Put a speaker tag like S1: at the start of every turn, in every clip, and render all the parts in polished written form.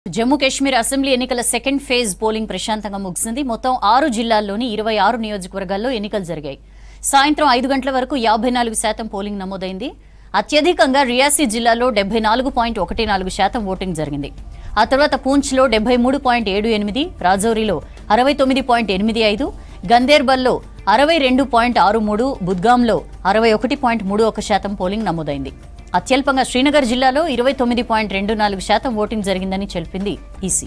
S1: Jammu Kashmir assembly ఎన్నికల second phase polling ప్రశాంతంగా ముగిసింది. మొత్తం 6 జిల్లాల్లోని 26 నియోజకవర్గాల్లో ఎన్నికలు జరిగాయి. సాయంత్రం 5 గంటల వరకు 54% పోలింగ్ నమోదైంది. అత్యధికంగా రియాసీ జిల్లాలో 74.14% ఓటింగ్ జరిగింది. ఆ తర్వాత పూంచ్లో 73.78, రాజౌరీలో 69.85, గందేర్బల్లో 62.63, బుద్గాంలో 61.31% పోలింగ్ నమోదైంది. అత్యల్పంగా శ్రీనగర్ జిల్లాలో 29.24% ఓటింగ్ జరిగిందని తెలిపింది ఈసీ.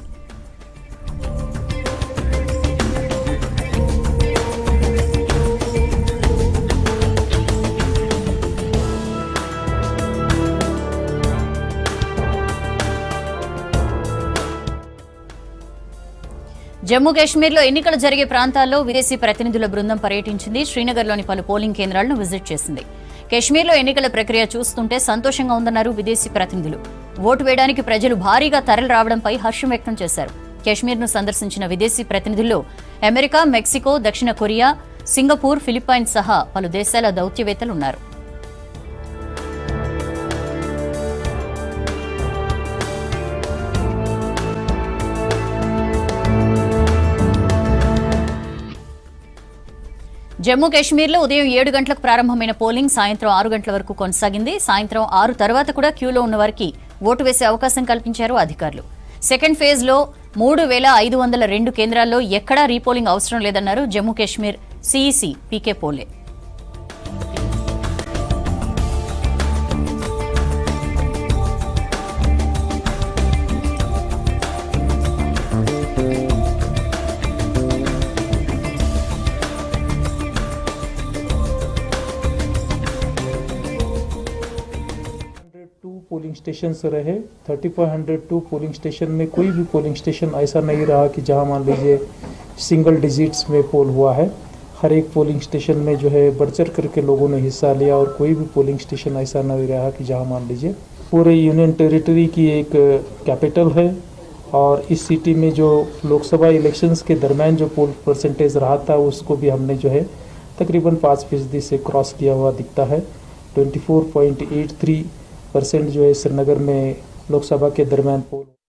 S1: జమ్మూ కాశ్మీర్లో ఎన్నికలు జరిగే ప్రాంతాల్లో విదేశీ ప్రతినిధుల బృందం పర్యటించింది. శ్రీనగర్లోని పలు పోలింగ్ కేంద్రాలను విజిట్ చేసింది. కాశ్మీర్లో ఎన్నికల ప్రక్రియ చూస్తుంటే సంతోషంగా ఉందన్నారు విదేశీ ప్రతినిధులు. ఓటు వేయడానికి ప్రజలు భారీగా తరలి రావడంపై హర్షం వ్యక్తం చేశారు. కాశ్మీర్ను సందర్శించిన విదేశీ ప్రతినిధుల్లో అమెరికా, మెక్సికో, దక్షిణ కొరియా, సింగపూర్, ఫిలిప్పైన్స్ సహా పలు దేశాల దౌత్యవేత్తలున్నారు. జమ్మూ కాశ్మీర్లో ఉదయం 7 గంటలకు ప్రారంభమైన పోలింగ్ సాయంత్రం 6 గంటల వరకు కొనసాగింది. సాయంత్రం 6 తర్వాత కూడా క్యూలో ఉన్న వారికి ఓటు వేసే అవకాశం కల్పించారు అధికారులు. సెకండ్ ఫేజ్లో 3502 కేంద్రాల్లో ఎక్కడా రీపోలింగ్ అవసరం లేదన్నారు జమ్మూ కాశ్మీర్ సీఈసీ పీకే పోలే.
S2: पोलिंग स्टेशन रहे 3502 पोलिंग स्टेशन में कोई भी पोलिंग स्टेशन ऐसा नहीं रहा कि जहां मान लीजिए सिंगल डिजिट्स में पोल हुआ है। हर एक पोलिंग स्टेशन में जो है बढ़ चढ़ करके लोगों ने हिस्सा लिया और कोई भी पोलिंग स्टेशन ऐसा नहीं रहा कि जहां मान लीजिए पूरे यूनियन टेरिटरी की एक कैपिटल है और इस सिटी में जो लोकसभा इलेक्शंस के दरमियान जो पोल परसेंटेज रहा था उसको भी हमने जो है तकरीबन 5% से क्रॉस किया हुआ दिखता है। 24.83% जो है श्रीनगर में लोकसभा के दरमियान पोल